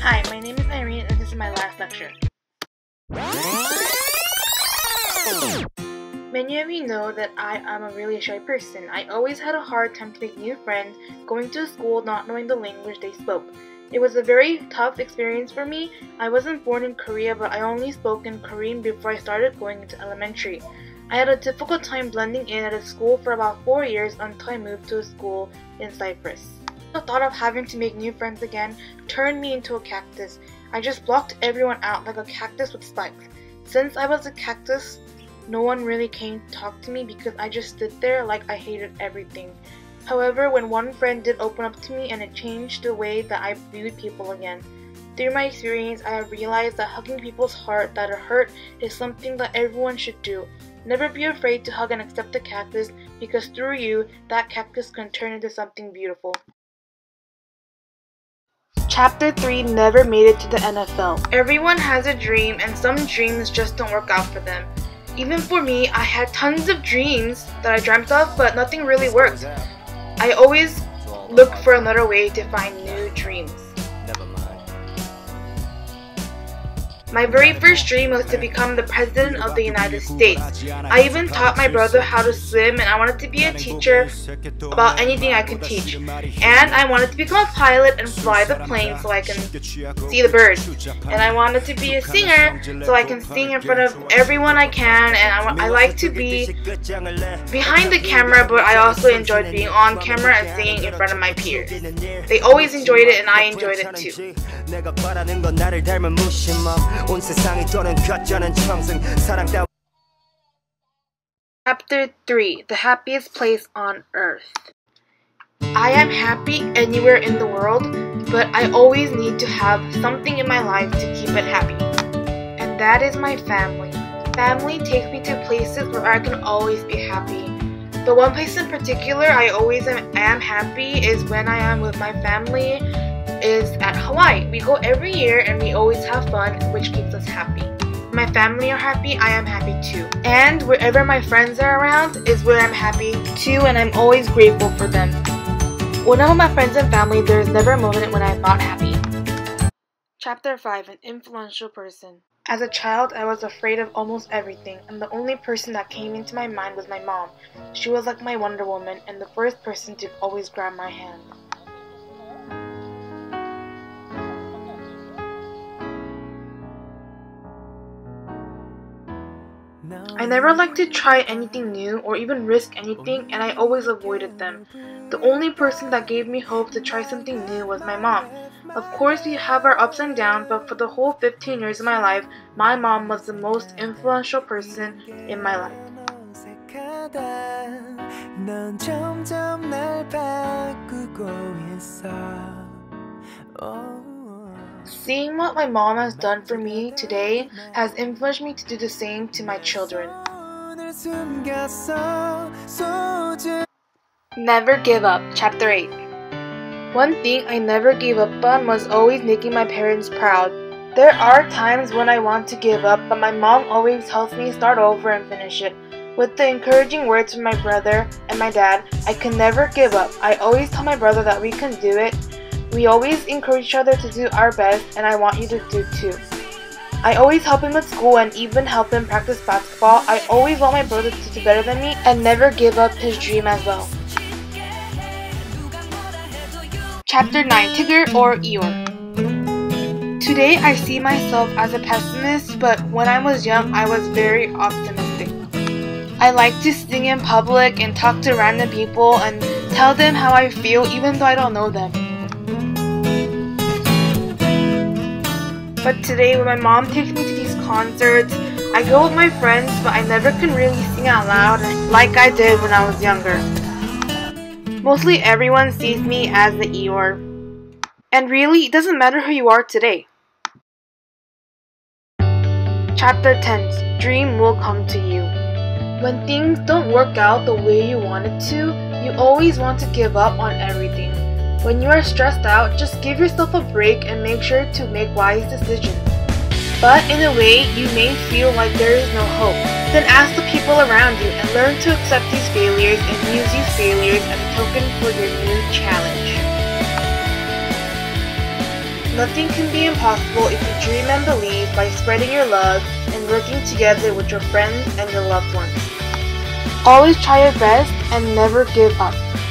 Hi, my name is Irene and this is my last lecture. Many of you know that I am a really shy person. I always had a hard time to make new friends, going to school not knowing the language they spoke. It was a very tough experience for me. I wasn't born in Korea, but I only spoke in Korean before I started going into elementary. I had a difficult time blending in at a school for about 4 years until I moved to a school in Cyprus. The thought of having to make new friends again turned me into a cactus. I just blocked everyone out like a cactus with spikes. Since I was a cactus, no one really came to talk to me because I just stood there like I hated everything. However, when one friend did open up to me, and it changed the way that I viewed people again. Through my experience, I have realized that hugging people's heart that are hurt is something that everyone should do. Never be afraid to hug and accept the cactus, because through you, that cactus can turn into something beautiful. Chapter 3 never made it to the NFL. Everyone has a dream, and some dreams just don't work out for them. Even for me, I had tons of dreams that I dreamt of, but nothing really worked. I always look for another way to find new dreams. My very first dream was to become the President of the United States. I even taught my brother how to swim, and I wanted to be a teacher about anything I could teach. And I wanted to become a pilot and fly the plane so I can see the birds. And I wanted to be a singer so I can sing in front of everyone I can, and I like to be behind the camera, but I also enjoyed being on camera and singing in front of my peers. They always enjoyed it and I enjoyed it too. Chapter 3 The Happiest Place on Earth. I am happy anywhere in the world, but I always need to have something in my life to keep it happy. And that is my family. Family takes me to places where I can always be happy. The one place in particular I always am happy is when I am with my family is at Hawaii. We go every year and we always have fun, which keeps us happy. My family are happy, I am happy too. And wherever my friends are around is where I'm happy too, and I'm always grateful for them. When I'm with my friends and family, there is never a moment when I'm not happy. Chapter 5 An Influential Person. As a child, I was afraid of almost everything, and the only person that came into my mind was my mom. She was like my Wonder Woman, and the first person to always grab my hand. I never liked to try anything new or even risk anything, and I always avoided them. The only person that gave me hope to try something new was my mom. Of course, we have our ups and downs, but for the whole 15 years of my life, my mom was the most influential person in my life. Seeing what my mom has done for me today has influenced me to do the same to my children. Never give up. Chapter 8. One thing I never gave up on was always making my parents proud. There are times when I want to give up, but my mom always helps me start over and finish it. With the encouraging words from my brother and my dad, I can never give up. I always tell my brother that we can do it. We always encourage each other to do our best, and I want you to do too. I always help him with school and even help him practice basketball. I always want my brother to do better than me and never give up his dream as well. Chapter 9 Tigger or Eeyore. Today I see myself as a pessimist, but when I was young I was very optimistic. I like to sing in public and talk to random people and tell them how I feel even though I don't know them. But today when my mom takes me to these concerts, I go with my friends, but I never can really sing out loud like I did when I was younger. Mostly everyone sees me as the Eeyore. And really, it doesn't matter who you are today. Chapter 10 Dream will come to you. When things don't work out the way you want it to, you always want to give up on everything. When you are stressed out, just give yourself a break and make sure to make wise decisions. But in a way, you may feel like there is no hope. Then ask the people around you and learn to accept these failures and use these failures as a token for your new challenge. Nothing can be impossible if you dream and believe by spreading your love and working together with your friends and your loved ones. Always try your best and never give up.